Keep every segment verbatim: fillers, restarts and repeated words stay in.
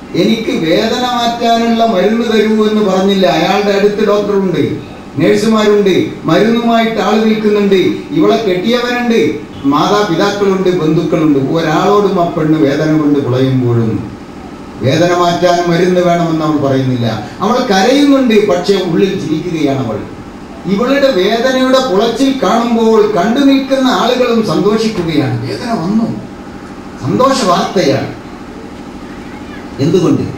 എനിക്ക് വേദന മാറ്റാനുള്ള മരുന്ന് തരൂ എന്ന് പറഞ്ഞില്ല. അയാളുടെ അടുത്ത് ഡോക്ടറുണ്ട്, നേഴ്സുമാരുണ്ട്, മരുന്നുമായിട്ട് ആൾ നിൽക്കുന്നുണ്ട്, ഇവളെ കെട്ടിയവനുണ്ട്, മാതാപിതാക്കളുണ്ട്, ബന്ധുക്കളുണ്ട്. ഒരാളോടും ആ പെണ്ണ് വേദന കൊണ്ട് പുളയുമ്പോഴും വേദന മാറ്റാൻ മരുന്ന് വേണമെന്ന് അവൾ പറയുന്നില്ല. അവൾ കരയുന്നുണ്ട്, പക്ഷെ ഉള്ളിൽ ചിരിക്കുകയാണ് അവൾ. ഇവളുടെ വേദനയുടെ പുളച്ചിൽ കാണുമ്പോൾ കണ്ടു നിൽക്കുന്ന ആളുകളും സന്തോഷിക്കുകയാണ്. വേദന വന്നു, സന്തോഷ വാർത്തയാണ്. എന്തുകൊണ്ട്?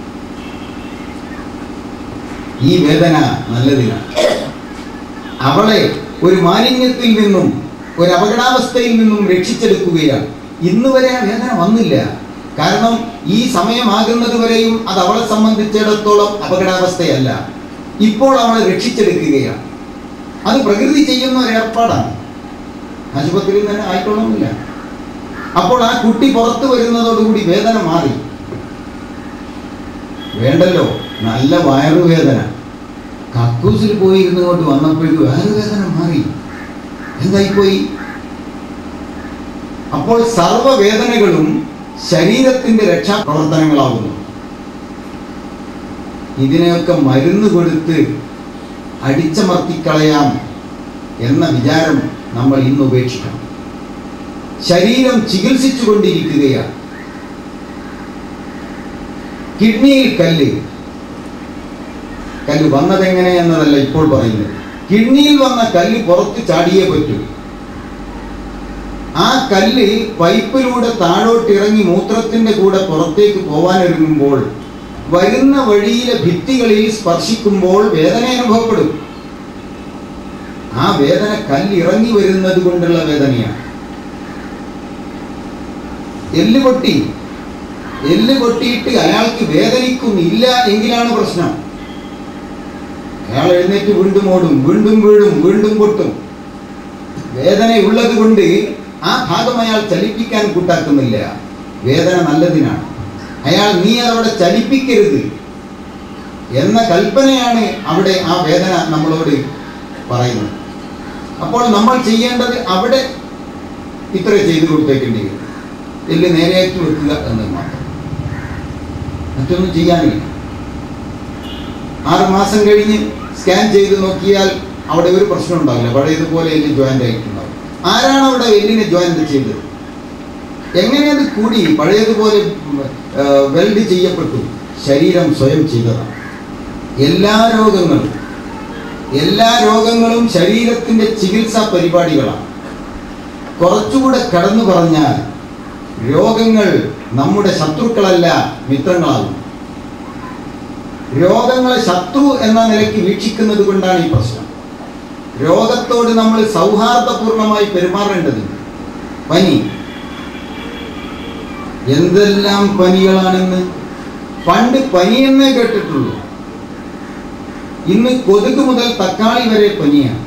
ഈ വേദന നല്ലതിനാണ്. അവളെ ഒരു മാലിന്യത്തിൽ നിന്നും ഒരു അപകടാവസ്ഥയിൽ നിന്നും രക്ഷിച്ചെടുക്കുകയാണ്. ഇന്ന് വരെ ആ വേദന വന്നില്ല. കാരണം ഈ സമയമാകുന്നത് വരെയും അത് അവളെ സംബന്ധിച്ചിടത്തോളം അപകടാവസ്ഥയല്ല. ഇപ്പോൾ അവളെ രക്ഷിച്ചെടുക്കുകയാണ്. അത് പ്രകൃതി ചെയ്യുന്ന ഒരു ഏർപ്പാടാണ്. ആശുപത്രിയിൽ തന്നെ ആയിക്കൊള്ളുന്നില്ല. അപ്പോൾ ആ കുട്ടി പുറത്തു വരുന്നതോടുകൂടി വേദന മാറി. വേണ്ടല്ലോ, നല്ല വയറുവേദന. കക്കൂസിൽ പോയിരുന്നു കൊണ്ട് വന്നപ്പോഴേക്ക് വയറുവേദന മാറി. എന്തായിപ്പോയി? അപ്പോൾ സർവ്വവേദനകളും ശരീരത്തിന്റെ രക്ഷാപ്രവർത്തനങ്ങളാകുന്നു. ഇതിനെയൊക്കെ മരുന്ന് കൊടുത്ത് അടിച്ചമർത്തിക്കളയാം എന്ന വിചാരം നമ്മൾ ഇന്ന് ഉപേക്ഷിക്കണം. ശരീരം ചികിത്സിച്ചു കൊണ്ടിരിക്കുകയാണ്. കിഡ്നിയിൽ കല്ല് കല്ല് വന്നതെങ്ങനെ എന്നതല്ല ഇപ്പോൾ പറയുന്നത്. കിഡ്നിയിൽ വന്ന കല്ല് പുറത്ത് ചാടിയേ പറ്റൂ. ആ കല്ല് പൈപ്പിലൂടെ താഴോട്ടിറങ്ങി മൂത്രത്തിന്റെ കൂടെ പുറത്തേക്ക് പോവാനൊരുങ്ങുമ്പോൾ വരുന്ന വഴിയിലെ ഭിത്തികളിൽ സ്പർശിക്കുമ്പോൾ വേദന അനുഭവപ്പെടും. ആ വേദന കല്ലിറങ്ങി വരുന്നത് കൊണ്ടുള്ള വേദനയാണ്. എല്ല് പൊട്ടി എല്ല് പൊട്ടിയിട്ട് അയാൾക്ക് വേദനിക്കുന്നില്ല എങ്കിലാണ് പ്രശ്നം. അയാൾ എഴുന്നേറ്റ് വീണ്ടും ഓടും, വീണ്ടും വീഴും, വീണ്ടും പൊട്ടും. വേദന ഉള്ളത് കൊണ്ട് ആ ഭാഗം അയാൾ ചലിപ്പിക്കാൻ കൂട്ടാക്കുന്നില്ല. വേദന നല്ലതിനാണ്. അയാൾ നീ അതവിടെ ചലിപ്പിക്കരുത് എന്ന കൽപ്പനയാണ് അവിടെ ആ വേദന നമ്മളോട് പറയുന്നത്. അപ്പോൾ നമ്മൾ ചെയ്യേണ്ടത് അവിടെ ഇത്ര ചെയ്തു കൊടുത്തേക്കേണ്ടി വരും. എല്ല് നേരെയാക്കി വെക്കുക എന്നത് മാത്രം, മറ്റൊന്നും ചെയ്യാനില്ല. ആറ് മാസം കഴിഞ്ഞ് സ്കാൻ ചെയ്ത് നോക്കിയാൽ അവിടെ ഒരു പ്രശ്നം ഉണ്ടാവില്ല. പഴയതുപോലെ എല്ല് ജോയിൻ്റ് ആയിട്ടുണ്ടാവും. ആരാണ് അവിടെ എല്ലിനെ ജോയിൻ്റ് ചെയ്തത്? എങ്ങനെ അത് കൂടി പഴയതുപോലെ വെൽഡ് ചെയ്യപ്പെട്ടു? ശരീരം സ്വയം ചെയ്തതാണ്. എല്ലാ രോഗങ്ങളും എല്ലാ രോഗങ്ങളും ശരീരത്തിൻ്റെ ചികിത്സാ പരിപാടികളാണ്. കുറച്ചുകൂടെ കടന്നു പറഞ്ഞാൽ രോഗങ്ങൾ നമ്മുടെ ശത്രുക്കളല്ല, മിത്രങ്ങളാകും. രോഗങ്ങളെ ശത്രു എന്ന നിലയ്ക്ക് വീക്ഷിക്കുന്നത് കൊണ്ടാണ് ഈ പ്രശ്നം. രോഗത്തോട് നമ്മൾ സൗഹാർദ്ദപൂർണമായി പെരുമാറേണ്ടതുണ്ട്. പനി, എന്തെല്ലാം പനികളാണെന്ന്. പണ്ട് പനിയെന്നേ കേട്ടിട്ടുള്ളൂ. ഇന്ന് കൊതുക് മുതൽ തക്കാളി വരെ പനിയാണ്.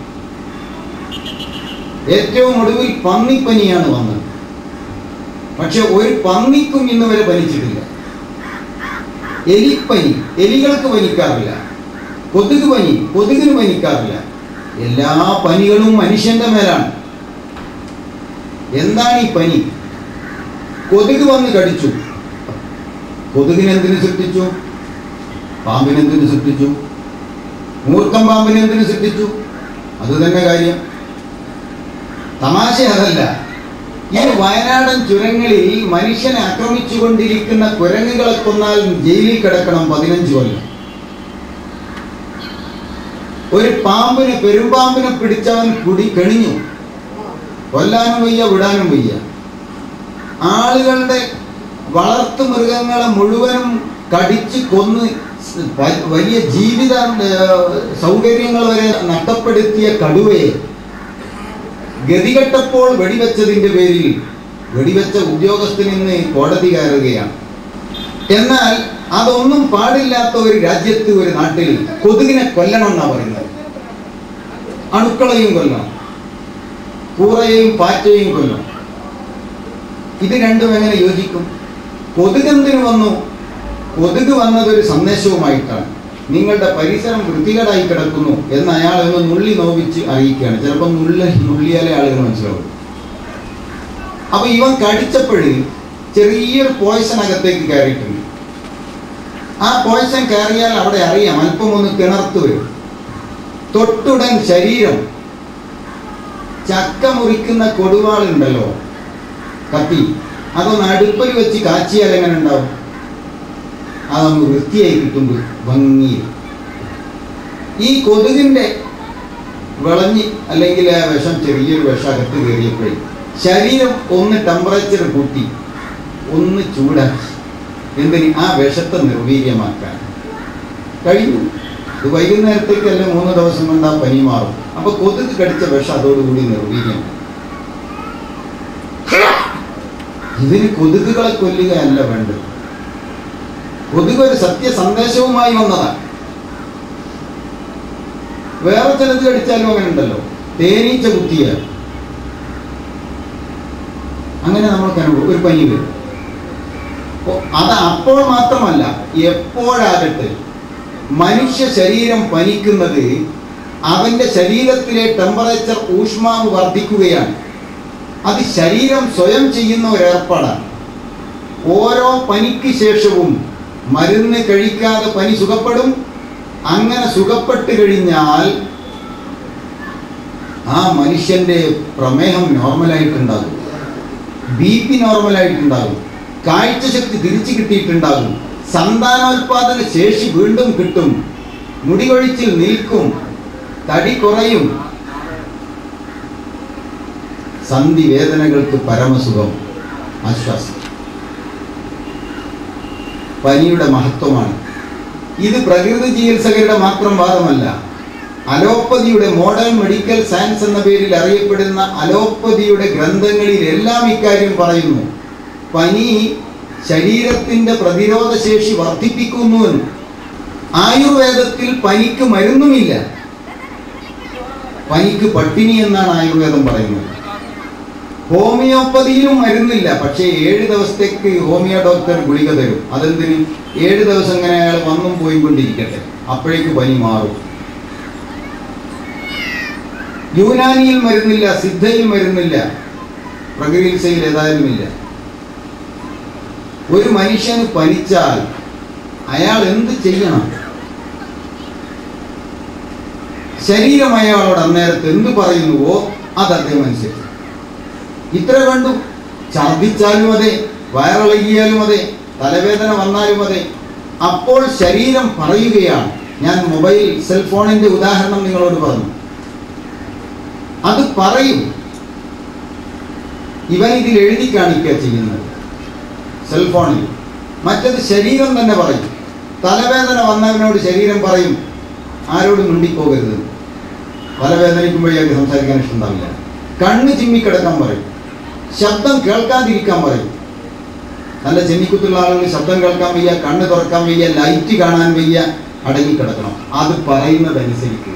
ഏറ്റവും ഒടുവിൽ പന്നിപ്പനിയാണ് വന്നത്. പക്ഷെ ഒരു പന്നിക്കും ഇന്ന് വരെ പനിച്ചിട്ടില്ല. എലിപ്പനി, എലികൾക്ക് പനിക്കാറില്ല. കൊതുക് പനി, കൊതുകിന് പനിക്കാറില്ല. എല്ലാ പനികളും മനുഷ്യന്റെ മേലാണ്. എന്താണ് ഈ പനി? കൊതുക് വന്ന് കടിച്ചു. കൊതുകിനെന്തിനു സൃഷ്ടിച്ചു? പാമ്പിനെന്തിനു സൃഷ്ടിച്ചു? മൂർഖം പാമ്പിനെന്തിനു സൃഷ്ടിച്ചു? അത് തന്നെ കാര്യം. തമാശ അതല്ല. ഈ വയനാടൻ ചുരങ്ങളിൽ മനുഷ്യനെ ആക്രമിച്ചു കൊണ്ടിരിക്കുന്ന കുരങ്ങുകളെ കൊന്നാൽ ജയിലിൽ കിടക്കണം പതിനഞ്ച് കൊല്ലം. ഒരു പാമ്പിനെ, പെരുമ്പാമ്പിനെ പിടിച്ചവൻ കുടി കെണിഞ്ഞു. കൊല്ലാനും വയ്യ, വിടാനും വയ്യ. ആളുകളുടെ വളർത്തു മൃഗങ്ങളെ മുഴുവനും കടിച്ച് കൊന്ന് വലിയ ജീവിത സൗകര്യങ്ങൾ വരെ നഷ്ടപ്പെടുത്തിയ കടുവയെ ഗതികെട്ടപ്പോൾ വെടിവെച്ചതിൻ്റെ പേരിൽ വെടിവെച്ച ഉദ്യോഗസ്ഥനിൽ നിന്ന് കോടതി കയറുകയാണ്. എന്നാൽ അതൊന്നും പാടില്ലാത്ത ഒരു രാജ്യത്ത്, ഒരു നാട്ടിൽ കൊതുകിനെ കൊല്ലണം എന്നാണ് പറയുന്നത്. അണുക്കളെയും കൊല്ലണം, കൂറയെയും പാറ്റയെയും കൊല്ലണം. ഇത് രണ്ടും എങ്ങനെ യോജിക്കും? കൊതുകെന്തിനു വന്നു? കൊതുക് വന്നതൊരു സന്ദേശവുമായിട്ടാണ്. നിങ്ങളുടെ പരിസരം വൃത്തികേടായി കിടക്കുന്നു എന്ന് അയാൾ ഒന്ന് നുള്ളി നോവിച്ച് അറിയിക്കുകയാണ്. ചിലപ്പോൾ നുള്ള നുള്ളിയാലേ ആളുകൾ മനസ്സിലാവും. അപ്പൊ ഇവൻ കടിച്ചപ്പോഴ് ചെറിയൊരു പോയ്സൺ അകത്തേക്ക് കയറിയിട്ടുണ്ട്. ആ പോയിസൺ കയറിയാൽ അവിടെ അറിയാം, അല്പം ഒന്ന് കിണർത്ത് വരും. തൊട്ടുടൻ ശരീരം, ചക്ക മുറിക്കുന്ന കൊടുവാളുണ്ടല്ലോ, കത്തി, അതൊന്ന് അടുപ്പിൽ വെച്ച് കാച്ചിയാൽ എങ്ങനെ ഉണ്ടാവും? അതൊന്ന് വൃത്തിയായി കിട്ടുമ്പോൾ ഭംഗി. ഈ കൊതുകിൻ്റെ വിളഞ്ഞ് അല്ലെങ്കിൽ ആ വിഷം, ചെറിയൊരു വിഷം അകത്ത് കയറിയപ്പോഴേ ശരീരം ഒന്ന് ടെമ്പറേച്ചർ കൂട്ടി ഒന്ന് ചൂടാക്കി, എന്തിന്? ആ വിഷത്തെ നിർവീര്യമാക്കാൻ കഴിഞ്ഞു. ഇത് വൈകുന്നേരത്തേക്കല്ല, മൂന്ന് ദിവസം കൊണ്ട് ആ പനി മാറും. അപ്പൊ കൊതുക് കടിച്ച വിഷം അതോടുകൂടി നിർവീര്യമാണ്. ഇതിന് കൊതുകുകളെ കൊല്ലുകയല്ല വേണ്ടത്. കൊതുക് ഒരു സത്യ സന്ദേശവുമായി വന്നതാണ്. വേറെ ചിലത് കടിച്ചാലും അങ്ങനെ ഉണ്ടല്ലോ, തേനീച്ച കുത്തിയാൽ അങ്ങനെ നമ്മൾക്ക് അനുഭവം ഒരു പനി വരും. അത് അപ്പോൾ മാത്രമല്ല, എപ്പോഴാകട്ടെ മനുഷ്യ ശരീരം പനിക്കുന്നത് അവന്റെ ശരീരത്തിലെ ടെമ്പറേച്ചർ, ഊഷ്മാവ് വർദ്ധിക്കുകയാണ്. അത് ശരീരം സ്വയം ചെയ്യുന്ന ഒരു ഏർപ്പാടാണ്. ഓരോ പനിക്ക് ശേഷവും മരുന്ന് കഴിക്കാതെ പനി സുഖപ്പെടും. അങ്ങനെ സുഖപ്പെട്ട് കഴിഞ്ഞാൽ ആ മനുഷ്യന്റെ പ്രമേഹം നോർമലായിട്ടുണ്ടാകും, ബി പി നോർമലായിട്ടുണ്ടാകും, കാഴ്ചശക്തി തിരിച്ചു കിട്ടിയിട്ടുണ്ടാകും, സന്താനോൽപാദന ശേഷി വീണ്ടും കിട്ടും, മുടികൊഴിച്ചിൽ നിൽക്കും, തടി കുറയും, സന്ധി വേദനകൾക്ക് പരമസുഖം, ആശ്വാസം. പനിയുടെ മഹത്വമാണ് ഇത്. പ്രകൃതി ചികിത്സകരുടെ മാത്രം വാദമല്ല. അലോപ്പതിയുടെ, മോഡേൺ മെഡിക്കൽ സയൻസ് എന്ന പേരിൽ അറിയപ്പെടുന്ന അലോപ്പതിയുടെ ഗ്രന്ഥങ്ങളിൽ എല്ലാം ഇക്കാര്യം പറയുന്നു. പനി ശരീരത്തിന്റെ പ്രതിരോധ ശേഷി വർദ്ധിപ്പിക്കുന്നുവെന്ന്. ആയുർവേദത്തിൽ പനിക്ക് മരുന്നുമില്ല, പനിക്ക് പട്ടിണി എന്നാണ് ആയുർവേദം പറയുന്നത്. ഹോമിയോപ്പതിയിലും മരുന്നില്ല, പക്ഷേ ഏഴ് ദിവസത്തേക്ക് ഹോമിയോ ഡോക്ടർ ഗുളിക തരും. അതെന്തിന്? ഏഴ് ദിവസം ഇങ്ങനെ അയാൾ വന്നും പോയിക്കൊണ്ടിരിക്കട്ടെ, അപ്പോഴേക്ക് പനി മാറും. യുനാനിയിൽ മരുന്നില്ല, സിദ്ധയിൽ മരുന്നില്ല, പ്രകൃതിയിൽ ഏതായാലും ഇല്ല. ഒരു മനുഷ്യന് പനിച്ചാൽ അയാൾ എന്ത് ചെയ്യണം? ശരീരം അയാളോട് അന്നേരത്ത് എന്ത് പറയുന്നുവോ അത് അദ്ദേഹം അനുസരിച്ചു. ഇത്ര കണ്ടു. ഛർദിച്ചാലും അതെ, വയറിളകിയാലും അതെ, തലവേദന വന്നാലും അതെ, അപ്പോൾ ശരീരം പറയുകയാണ്. ഞാൻ മൊബൈൽ സെൽഫോണിന്റെ ഉദാഹരണം നിങ്ങളോട് പറഞ്ഞു. അത് പറയും. ഇവൻ ഇതിൽ എഴുതി കാണിക്കുക ചെയ്യുന്നത് സെൽഫോണിൽ. മറ്റത് ശരീരം തന്നെ പറയും. തലവേദന വന്നവനോട് ശരീരം പറയും, ആരോടും മിണ്ടിപ്പോകരുത്. തലവേദനിക്കുമ്പോഴേക്ക് സംസാരിക്കാൻ ഇഷ്ടമുണ്ടാവില്ല. കണ്ണ് ചിമ്മിക്കിടക്കാൻ പറയും, ശബ്ദം കേൾക്കാതിരിക്കാൻ പറയും. നല്ല ചെന്നിക്കുത്തുള്ള ആളുകൾ ശബ്ദം കേൾക്കാൻ വയ്യ, കണ്ണ് തുറക്കാൻ വയ്യ, ലൈറ്റ് കാണാൻ വയ്യ, അടങ്ങിക്കിടക്കണം. അത് പറയുന്നതനുസരിക്കുക.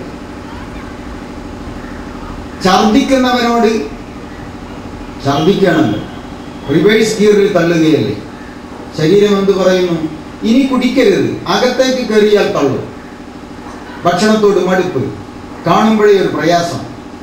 ഛർദിക്കുന്നവനോട് ഛർദിക്കണമല്ലോ, റിവേഴ്സ് ഗിയറിൽ തള്ളുകയല്ലേ. ശരീരം എന്ത് പറയുന്നു? ഇനി കുടിക്കരുത്, അകത്തേക്ക് കയറിയാൽ തള്ളും. ഭക്ഷണത്തോട് മടുപ്പ്, കാണുമ്പോഴേ ഒരു പ്രയാസം.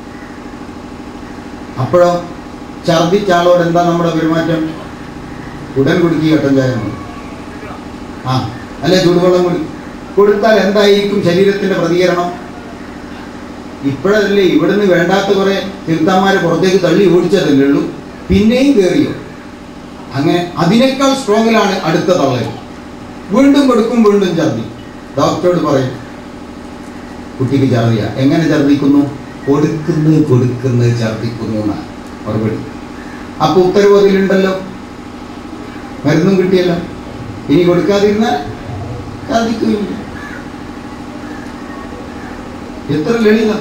അപ്പോഴോ ഛർദിച്ച ആളോട് എന്താ നമ്മുടെ പെരുമാറ്റം? ഉടൻ കുടുക്കി കട്ടൻ ചായ ആ അല്ലെ ചൂടുവെള്ളം കുടി കൊടുത്താൽ എന്തായിരിക്കും ശരീരത്തിന്റെ പ്രതികരണം? ഇപ്പോഴല്ലേ ഇവിടുന്ന് വേണ്ടാത്ത കുറെ തീർത്ഥാന്മാരെ പുറത്തേക്ക് തള്ളി ഓടിച്ചതല്ലേ ഉള്ളൂ, പിന്നെയും കയറിയോ? അങ്ങനെ അതിനേക്കാൾ സ്ട്രോങ്ങിലാണ് അടുത്ത തള്ളൽ. വീണ്ടും കൊടുക്കും, വീണ്ടും ഛർദി. ഡോക്ടറോട് പറയും കുട്ടിക്ക് ഛർദിയ. എങ്ങനെ ഛർദിക്കുന്നു? കൊടുക്കുന്നത് കൊടുക്കുന്നത് ഛർദിക്കുന്നു എന്നാണ് മറുപടി. അപ്പൊ ഉത്തരവ് അതിലുണ്ടല്ലോ, മരുന്നും കിട്ടിയല്ലോ. ഇനി കൊടുക്കാതിരുന്നാൽ ഛർദിക്കുകയില്ല. എത്ര ലളിതം.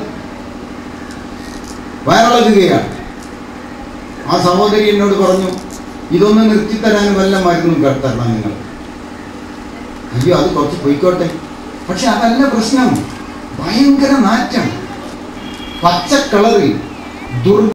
വയറിളകുകയാണ്. ആ സഹോദരി എന്നോട് പറഞ്ഞു, ഇതൊന്ന് നിർത്തിത്തരാൻ വല്ല മരുന്നും തരണം നിങ്ങൾ. അയ്യോ അത് കുറച്ച് പോയിക്കോട്ടെ. പക്ഷെ അതല്ല പ്രശ്നം. ഭയങ്കര നാറ്റാണ്, പച്ച കളറിൽ ദുർ